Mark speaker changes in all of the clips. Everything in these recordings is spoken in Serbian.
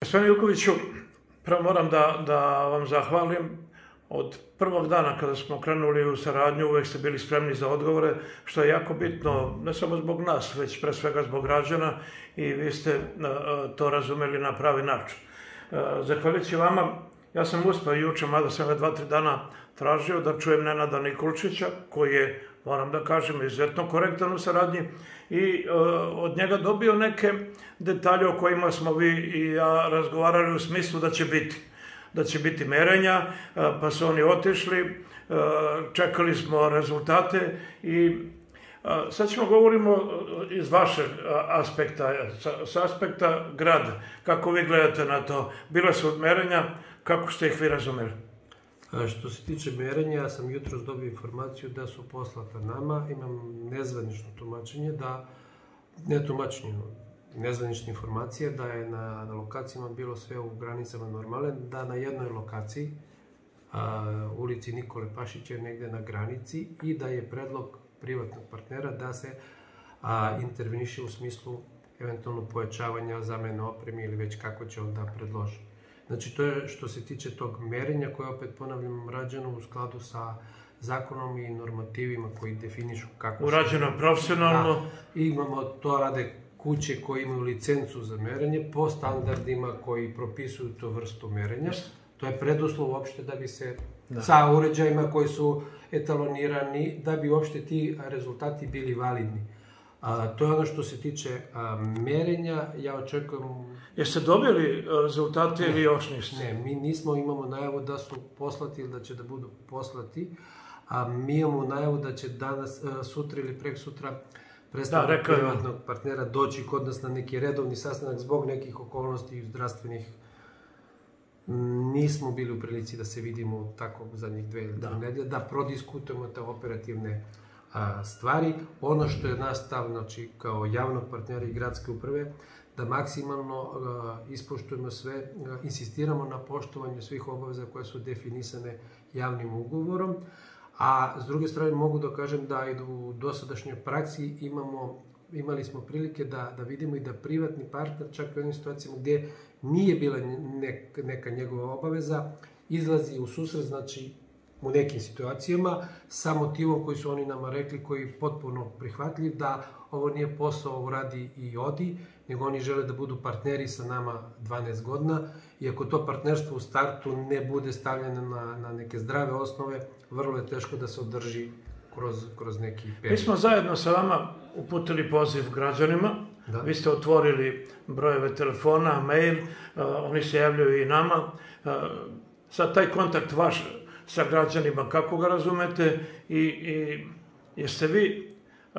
Speaker 1: Gospodine Jukoviću, prvo moram da vam zahvalim. Od prvog dana kada smo krenuli u saradnju uvek ste bili spremni za odgovore, što je jako bitno, ne samo zbog nas, već pre svega zbog građana i vi ste to razumeli na pravi način. Zahvaljujući vama, ja sam uspeo juče, mada sam ga 2-3 dana tražio da čujem Nenada Nikoličića, koji je, moram da kažem, izuzetno korektan u saradnji i od njega dobio neke detalje o kojima smo vi i ja razgovarali u smislu da će biti merenja, pa su oni otišli, čekali smo rezultate i sad ćemo govorimo iz vašeg aspekta, sa aspekta grada. Kako vi gledate na to? Bila su merenja, kako ste ih vi razumeli?
Speaker 2: Što se tiče merenja, ja sam jutros dobio informaciju da su poslata nama, imam nezvanično tumačenje, nezvanična informacija da je na lokacijama bilo sve u granicama normale, da na jednoj lokaciji, ulici Nikole Pašića, je negde na granici i da je predlog privatnog partnera da se interveniše u smislu eventualno pojačavanja, zamene opreme ili već kako će on da predloži. Znači, to je što se tiče tog merenja koje, opet ponavljam, rađeno u skladu sa zakonom i normativima koji definišu kako se...
Speaker 1: Urađeno profesionalno.
Speaker 2: Imamo, to rade kuće koje imaju licencu za merenje po standardima koji propisuju tu vrstu merenja. To je preduslov uopšte da bi se sa uređajima koji su etalonirani, da bi uopšte ti rezultati bili validni. To je ono što se tiče merenja. Ja očekujem...
Speaker 1: Jeste dobili rezultate ili još niste?
Speaker 2: Ne, mi nismo, imamo najavu da su poslati ili da će da budu poslati, a mi imamo najavu da će danas, sutra ili prek sutra predstavnik privatnog partnera doći kod nas na neki redovni sastanak zbog nekih okolnosti zdravstvenih. Nismo bili u prilici da se vidimo tako zadnjih 2 ili 3 nedelje, da prodiskutujemo te operativne stvari. Ono što je naš stav, znači, kao javnog partnera i gradske uprave, da maksimalno ispoštujemo sve, insistiramo na poštovanju svih obaveza koje su definisane javnim ugovorom, a s druge strane mogu da kažem da i u dosadašnjoj praksi imali smo prilike da vidimo i da privatni partner, čak i u onim situacijama gde nije bila neka njegova obaveza, izlazi u susret, znači u nekim situacijama, sa motivom koji su oni nama rekli, koji je potpuno prihvatljiv, da ovo nije posao uradi i odi, nego oni žele da budu partneri sa nama 12 godina i ako to partnerstvo u startu ne bude stavljeno na neke zdrave osnove, vrlo je teško da se održi kroz neki period.
Speaker 1: Mi smo zajedno sa vama uputili poziv građanima, vi ste otvorili brojeve telefona, mail, oni se javljaju i nama. Sad taj kontakt vaš sa građanima, kako ga razumete i jeste vi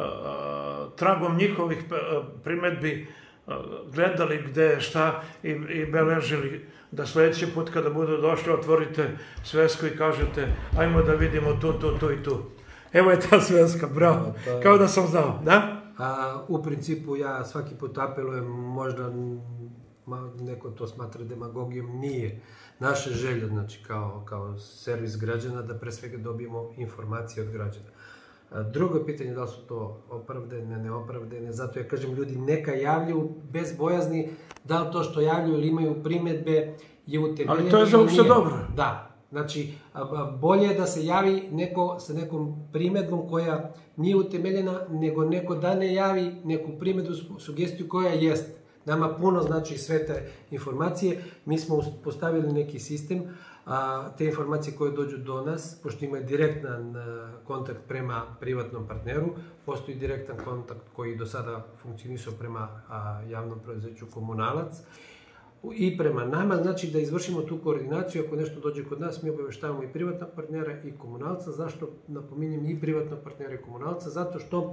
Speaker 1: tragom njihovih primedbi gledali gde, šta i beležili da sledeći put kada budu došli otvorite svesku i kažete ajmo da vidimo tu i tu. Evo je ta sveska, bravo, kao da sam znao, da?
Speaker 2: U principu ja svaki put apelujem, možda neko to smatra demagogijom, nije. Naša želja, znači kao servis građana, da pre svega dobijemo informacije od građana. Drugo pitanje je da li su to opravdane, neopravdane, zato ja kažem ljudi neka javljaju bez bojazni da li to što javljaju ili imaju primedbe je utemeljeno.
Speaker 1: Ali to je za uopšte dobro.
Speaker 2: Da, znači bolje je da se javi neko sa nekom primedbom koja nije utemeljena, nego neko da ne javi neku primedbu, sugestiju koja jest. Nama puno znači sve te informacije, mi smo postavili neki sistem, te informacije koje dođu do nas, pošto ima direktan kontakt prema privatnom partneru, postoji direktan kontakt koji do sada funkcionisao prema javnom preduzeću Komunalac i prema nama, znači da izvršimo tu koordinaciju, ako nešto dođe kod nas, mi obaveštavamo i privatnog partnera i komunalca. Zašto napominjem i privatnog partnera i komunalca? Zato što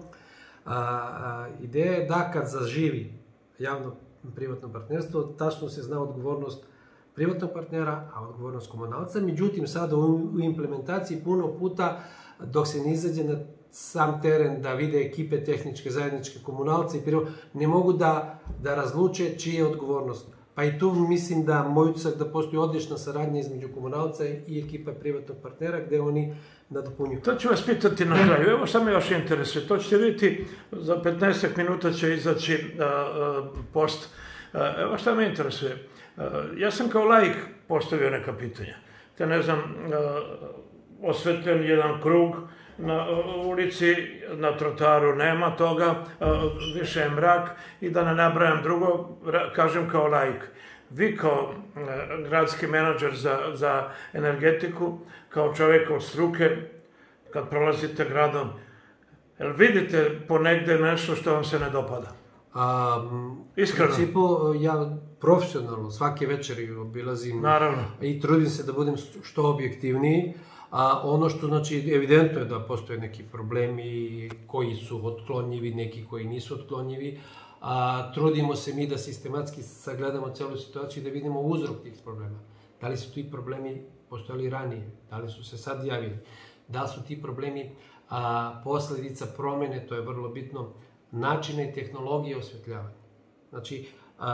Speaker 2: ideja je da kad zaživi javno-privatno partnerstvo, tačno se zna odgovornost privatnog partnera, a odgovornost komunalca. Međutim, sada u implementaciji puno puta, dok se ne izađe na sam teren da vide ekipe tehničke, zajedničke, komunalce i ne mogu da razluče čija je odgovornost. Pa i tu mislim da moj utisak da postoji odlična saradnja između komunalca i ekipa privatnog partnera gde oni nadopunjuju.
Speaker 1: To ću vas pitati na kraju. Evo šta me još interesuje. To ćete vidjeti, za 15 minuta će izaći post. Evo šta me interesuje. Ja sam kao laik postavio neka pitanja. Te ne znam, osvetljen jedan krug na ulici, na trotaru nema toga, više je mrak i da ne nabrajam drugo, kažem kao laik. Vi kao gradski menadžer za energetiku, kao čovjek od struke, kad prolazite gradom, jel vidite ponegde nešto što vam se ne dopada? Iskreno?
Speaker 2: U principu, ja profesionalno svake večeri obilazim.
Speaker 1: Naravno.
Speaker 2: I trudim se da budem što objektivniji. A ono što, znači, evidentno je da postoje neki problemi koji su otklonjivi, neki koji nisu otklonjivi. Trudimo se mi da sistematski sagledamo celu situaciju i da vidimo uzrok tih problema. Da li su ti problemi postojali ranije, da li su se sad javili, da li su ti problemi posledica promene, to je vrlo bitno, načina i tehnologije osvetljavanja. Znači,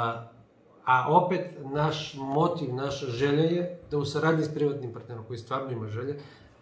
Speaker 2: a opet naš motiv, naša želja je da u saradnji s privatnim partnerom koji stvarno ima želje,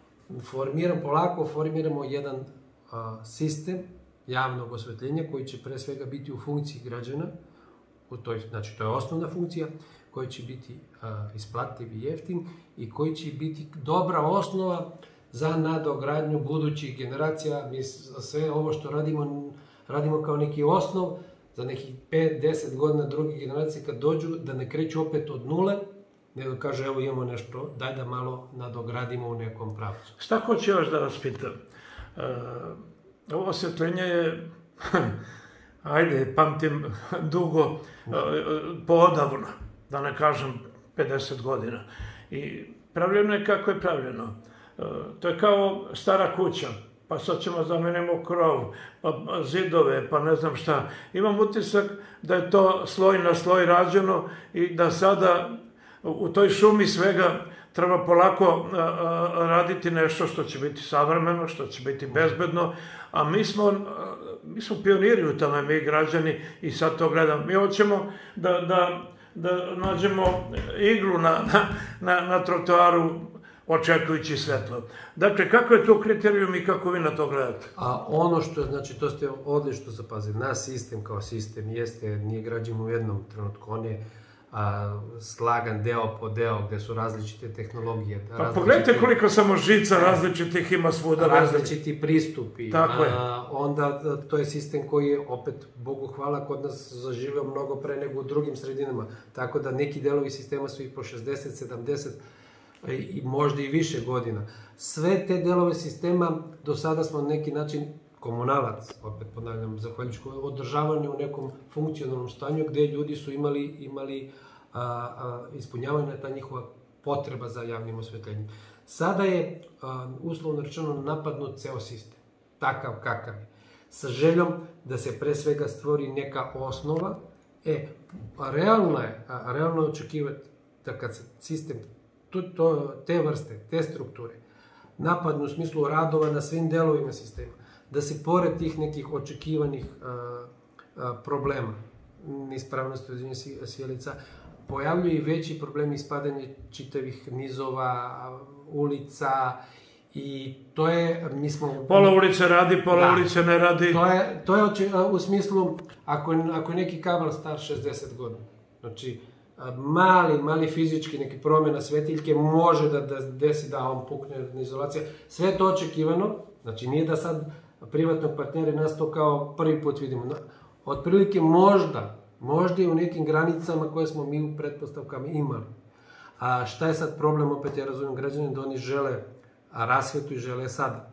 Speaker 2: polako formiramo jedan sistem javnog osvetljenja koji će pre svega biti u funkciji građana, znači to je osnovna funkcija, koji će biti isplativ i jeftin i koji će biti dobra osnova za nadogradnju budućih generacija. Mi sve ovo što radimo kao neki osnov za nekih 5-10 godina druge generacije kad dođu, da ne kreću opet od nule, nego kaže evo imamo nešto, daj da malo nadogradimo u nekom pravcu.
Speaker 1: Šta hoću još da vas pitam? Ovo osvetljenje je, ajde, pamtim dugo, poodavno, da ne kažem 50 godina. I pravljeno je kako je pravljeno. To je kao stara kuća, pa sad ćemo zamenimo krov, pa zidove, pa ne znam šta. Imam utisak da je to sloj na sloj rađeno i da sada u toj šumi svega treba polako raditi nešto što će biti savremeno, što će biti bezbedno, a mi smo pioniri u tome, mi građani, i sad to gledam. Mi hoćemo da nađemo iglu na trotoaru očekujući svetlo. Dakle, kako je to kriterijum i kako vi na to gledate?
Speaker 2: A ono što, znači, to ste odlično zapazili. Naš sistem kao sistem nije građen u jednom trenutku. On je slagan deo po deo, gde su različite tehnologije.
Speaker 1: Pa pogledajte koliko samo žica različitih ima svuda.
Speaker 2: Različiti pristupi.
Speaker 1: Tako je.
Speaker 2: Onda to je sistem koji je, opet, Bogu hvala, kod nas zaživeo mnogo pre nego u drugim sredinama. Tako da neki delovi sistema su i po 60, 70 i možda i više godina. Sve te delove sistema do sada smo na neki način komunalac, opet ponavljam, zahvaljujući održavanje u nekom funkcionalnom stanju gde ljudi su imali ispunjavanje ta njihova potreba za javnim osvetljenjem. Sada je, uslovno rečeno, napadnut ceo sistem, takav kakav je, sa željom da se pre svega stvori neka osnova. Realno je očekivati da kad se sistem te vrste, te strukture napadnu u smislu radova na svim delovima sistema, da se pored tih nekih očekivanih problema, neispravnosti određenja sjelica, pojavljuju i veći problemi ispadanje čitavih nizova, ulica, i to je, mi smo...
Speaker 1: Pola ulice radi, pola ulice ne radi.
Speaker 2: To je u smislu, ako je neki kabel star 60 godina, znači mali fizički neki promjena svetiljke može da desi da on pukne na izolacija. Sve je to očekivano, znači nije da sad privatnog partnera nas to kao prvi put vidimo. Otprilike možda i u nekim granicama koje smo mi u pretpostavkama imali. A šta je sad problem, opet ja razumijem građane, da oni žele rasvetu i žele sada.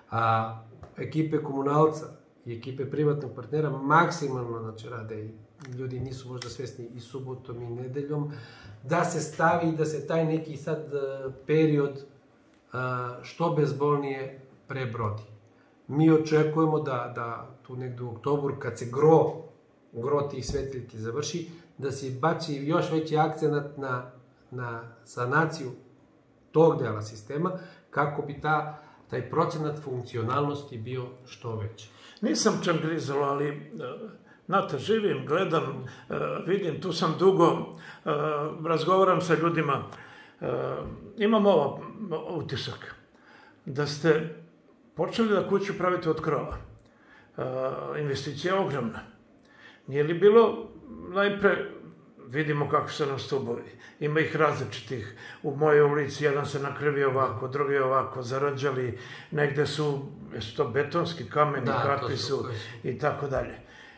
Speaker 2: Ekipe komunalca i ekipe privatnog partnera maksimalno, znači, rade, i ljudi nisu možda svesni i subotom i nedeljom, da se stavi, da se taj neki sad period što bezbolnije prebrodi. Mi očekujemo da tu negde u oktobru, kad se gro tih svetiljki završi, da se baci još veći akcenat na sanaciju tog dela sistema, kako bi taj procenat funkcionalnosti bio što veći.
Speaker 1: Nisam čangrizalo, ali znate, živim, gledam, vidim, tu sam dugo, razgovaram sa ljudima, imam utisak da ste počeli da kuću pravite od krova. Investicija je ogromna. Nije li bilo najpre vidimo kako su nam stubovi. Ima ih različitih. U mojoj ulici jedan se nakrivio ovako, drugi ovako, zarađali. Negde su to betonski kameni, kakvi su i tako dalje.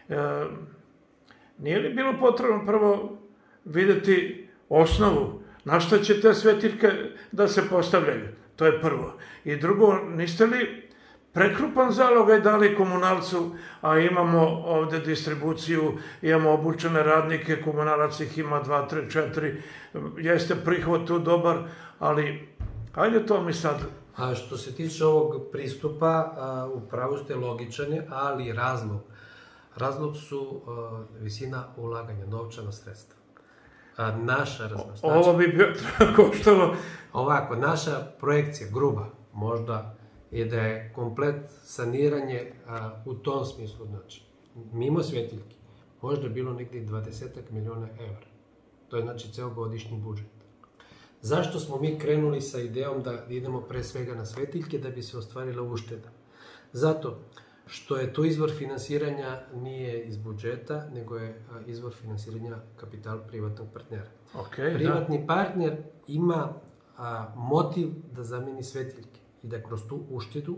Speaker 1: Nije li bilo potrebno prvo vidjeti osnovu na što će te svetiljke da se postavljaju? To je prvo. I drugo, niste li prekrupan zalogaj dali komunalcu, a imamo ovde distribuciju, imamo obučene radnike, komunalac ih ima 2, 3, 4, jeste prihod tu dobar, ali hajde to mi sad.
Speaker 2: A što se tiče ovog pristupa, upravo ste logičan, ali razlog su visina ulaganja, novčana sredstva. Naša
Speaker 1: Ovo bi koštalo.
Speaker 2: Ovako, naša projekcija, gruba, možda je da je komplet saniranje u tom smislu, znači, mimo svetiljki, možda je bilo negdje 20 miliona evra. To je, znači, celogodišnji budžet. Zašto smo mi krenuli sa idejom da idemo pre svega na svetiljke da bi se ostvarila ušteda? Zato što je to izvor finansiranja nije iz budžeta, nego je izvor finansiranja kapital privatnog partnera. Privatni partner ima motiv da zameni svetiljke i da kroz tu uštedu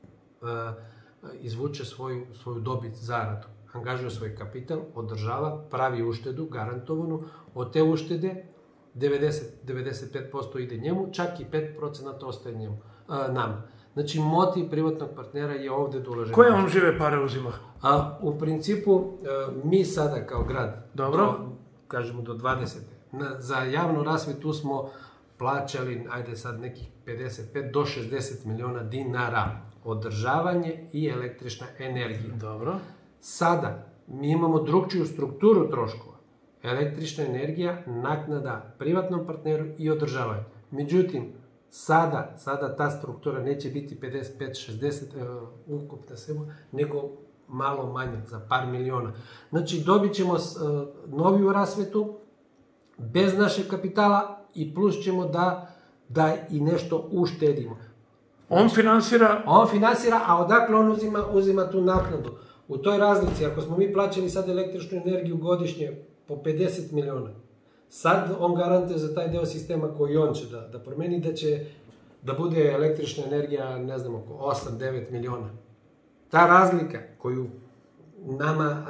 Speaker 2: izvuče svoju dobit, zaradu. Angažuje svoj kapital, održava, pravi uštedu, garantovanu. Od te uštede 90-95% ide njemu, čak i 5% ostaje njemu, nama. Znači, motiv privatnog partnera je ovde da ulaže.
Speaker 1: Koje on žive pare uzima?
Speaker 2: U principu, mi sada kao grad, kažemo do 20. Za javnu rasvetu smo plaćali, ajde sad nekih 55 do 60 miliona dinara. Održavanje i električna energija.
Speaker 1: Dobro.
Speaker 2: Sada, mi imamo drugčiju strukturu troškova. Električna energija, naknada privatnom partneru i održavanje. Međutim, sada ta struktura neće biti 55-60 ukupna svema, nego malo manje, za par miliona. Znači, dobit ćemo noviju rasvetu, bez našeg kapitala i plus ćemo da i nešto uštedimo.
Speaker 1: On finansira?
Speaker 2: On finansira, a odakle on uzima tu naknadu? U toj razlici, ako smo mi plaćali sad električnu energiju godišnje po 50 miliona, sad on garantuje za taj deo sistema koji on će da promeni, da će da bude električna energija, ne znam, oko 8-9 miliona. Ta razlika koju nama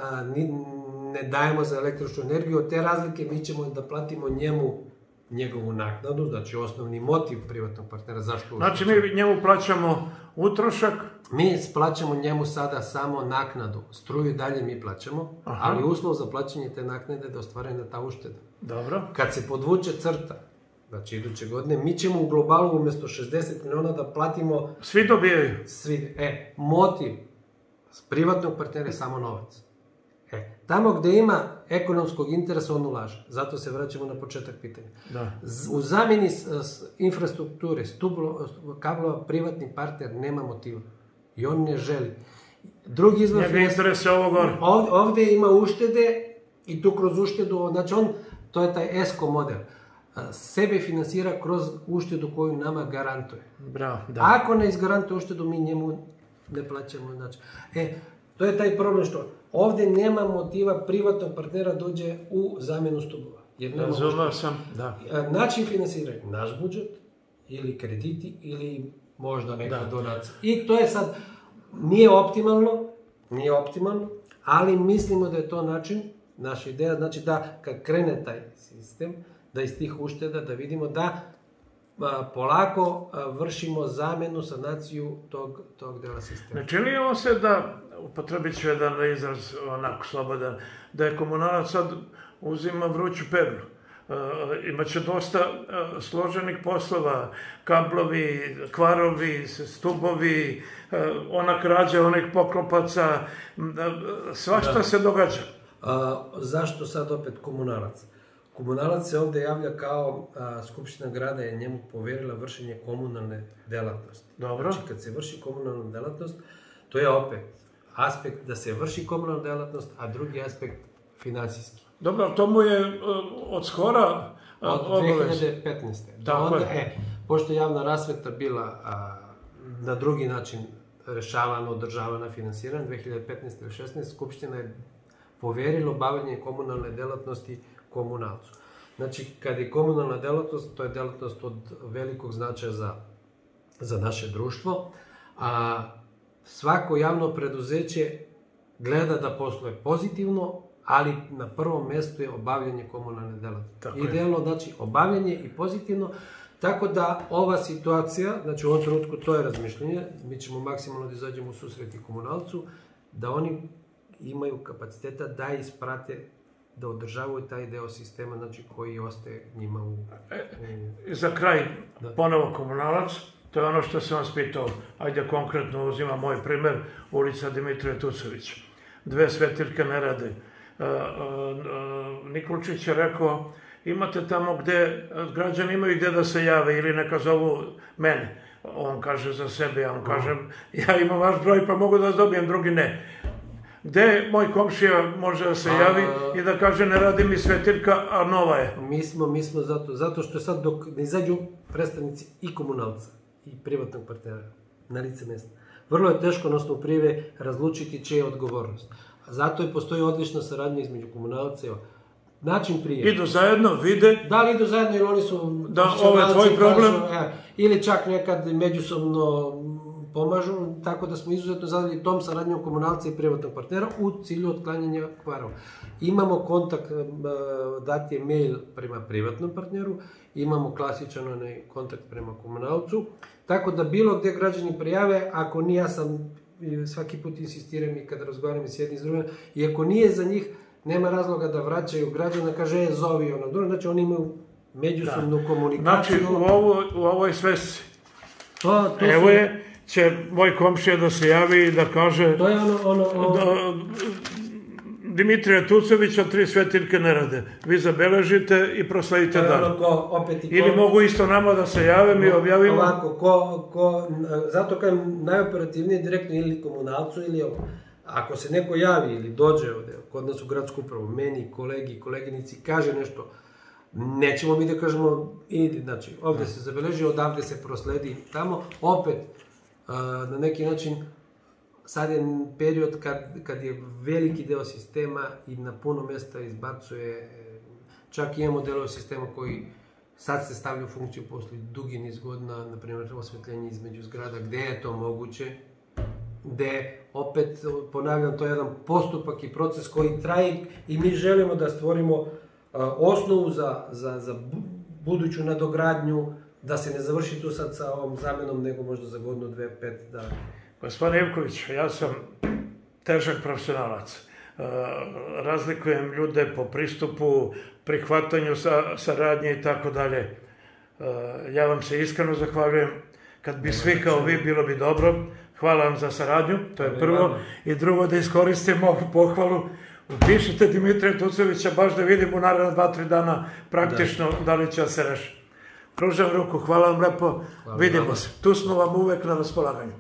Speaker 2: ne dajemo za električnu energiju, od te razlike mi ćemo da platimo njemu njegovu naknadu, znači osnovni motiv privatnog partnera, zašto...
Speaker 1: Znači mi njemu plaćamo utrošak?
Speaker 2: Mi plaćamo njemu sada samo naknadu, struju dalje mi plaćamo, ali uslov za plaćanje te naknade da ostvarena ta ušteda.
Speaker 1: Dobro.
Speaker 2: Kad se podvuče crta, znači iduće godine, mi ćemo u globalu umjesto 60 miliona da platimo...
Speaker 1: Svi dobijaju?
Speaker 2: Svi. Motiv privatnog partnera je samo novac. Tamo gde ima ekonomskog interesa, on ulaže. Zato se vraćamo na početak pitanja. U zamjeni infrastrukture, kablova, privatni partner nema motiva. I on ne želi. Drugi izvor...
Speaker 1: Njega interese ovo gore.
Speaker 2: Ovde ima uštede i tu kroz uštedu, znači to je taj ESCO model. Sebe finansira kroz uštedu koju nama garantuje.
Speaker 1: Bravo, da.
Speaker 2: Ako ne izgarantuje uštedu, mi njemu ne plaćamo. Znači, to je taj problem što ovde nema motiva privatnog partnera dođe u zamjenu stubova.
Speaker 1: Razumao sam, da.
Speaker 2: Način finansiranja, naš budžet, ili krediti, ili možda neka donacija. I to je sad, nije optimalno, ali mislimo da je to način, naša ideja, znači da kad krene taj sistem, da iz tih ušteda, da vidimo da polako vršimo zamenu, sanaciju tog dela sistema.
Speaker 1: Ne čini ovo se da, upotrebit ću jedan izraz onako slobodan, da je komunalac sad uzima vruću peglu. Imaće dosta složenih poslova, kablovi, kvarovi, stubovi, ona krađa onih poklopaca, svašta se događa.
Speaker 2: Zašto sad opet komunalac? Komunalac se ovde javlja kao Skupština grada je njemu poverila vršenje komunalne delatnosti.
Speaker 1: Dobro.
Speaker 2: Znači, kad se vrši komunalna delatnost, to je opet aspekt da se vrši komunalna delatnost, a drugi aspekt finansijski.
Speaker 1: Dobro, to mu je od skora
Speaker 2: od 2015.
Speaker 1: Tako je.
Speaker 2: Pošto je javna rasveta bila na drugi način rešavana, održavana, finansirana, 2015. i 2016. Skupština je poverila obavljanje komunalne delatnosti komunalcu. Znači, kad je komunalna delatnost, to je delatnost od velikog značaja za naše društvo, a svako javno preduzeće gleda da posluje pozitivno, ali na prvom mjestu je obavljanje komunalne delatnosti. Idealno, znači, obavljanje i pozitivno, tako da ova situacija, znači u ovom trenutku to je razmišljanje, mi ćemo maksimalno da izađemo u susret i komunalcu, da oni imaju kapaciteta da isprate, da održavaju taj deo sistema, znači koji ostaje njima u...
Speaker 1: Za kraj, ponovo komunalac, to je ono što sam vas pitao. Ajde, konkretno uzimam moj primer, ulica Dimitrija Tucovića. 2 svetiljke ne rade. Nikolčić je rekao, imate tamo gde građani imaju gde da se jave ili neka zovu mene. On kaže za sebe, ja mu kažem, ja imam vaš broj pa mogu da vas dobijem, drugi ne. Gde moj komšija može da se javi i da kaže ne radi mi svetiljka, a nova je?
Speaker 2: Mi smo zato što sad dok ne izađu predstavnici i komunalca i privatnog partnera na lice mesta, vrlo je teško na osnovu prijave razlučiti čija je odgovornost. Zato i postoji odlična saradnja između komunalca i način prijave.
Speaker 1: Idu zajedno, vide...
Speaker 2: Da li idu zajedno ili oni su...
Speaker 1: Da, ovo je tvoj problem.
Speaker 2: Ili čak nekad međusobno pomažu, tako da smo izuzetno zadovoljni tom saradnjom komunalca i privatnog partnera u cilju otklanjanja kvarova. Imamo kontakt, dati je mail prema privatnom partneru, imamo klasičan kontakt prema komunalcu, tako da bilo gde građani prijave, ako nije, ja sam svaki put insistiram i kada razgovaram i s jednim s drugim, i ako nije za njih, nema razloga da vraćaju građana, kaže, zovi ono drugo, znači oni imaju međusobnu komunikaciju.
Speaker 1: Znači, u ovoj svesci, evo je, će moj komšija da se javi i da kaže Dimitrija Tucovića 3 svetiljke ne rade. Vi zabeležite i prosledite dalje. Ili mogu isto nama da se jave, mi objavimo.
Speaker 2: Ovako, zato kažem najoperativnije direktno ili komunalcu ili ovo. Ako se neko javi ili dođe ovde, kod nas u gradsku upravu, meni, kolegi, koleginici, kaže nešto, nećemo mi da kažemo, znači, ovde se zabeleži, odavde se prosledi tamo, opet, na neki način, sad je period kad je veliki deo sistema i na puno mesta izbacuje, čak imamo delove sistema koji sad se stavlja u funkciju posle dugi niz godina, na primjer osvetljenje između zgrada, gde je to moguće, gde, opet, ponavljam, to je jedan postupak i proces koji traje i mi želimo da stvorimo osnovu za buduću nadogradnju, da se ne završi tu sad sa ovom zamenom, nego možda za godinu, 2, 5 dana.
Speaker 1: Gospodin Ivković, ja sam težak profesionalac. Razlikujem ljude po pristupu, prihvatanju saradnje i tako dalje. Ja vam se iskreno zahvaljujem. Kad bi svi kao vi, bilo bi dobro. Hvala vam za saradnju, to je prvo. I drugo, da iskoristim ovu pohvalu. Upišite Dimitrija Tucovića, baš da vidim u naredna 2-3 dana praktično da li će se reši. Pružam ruku, hvala vam lepo, vidimo se. Tu smo vam uvek na raspolaganju.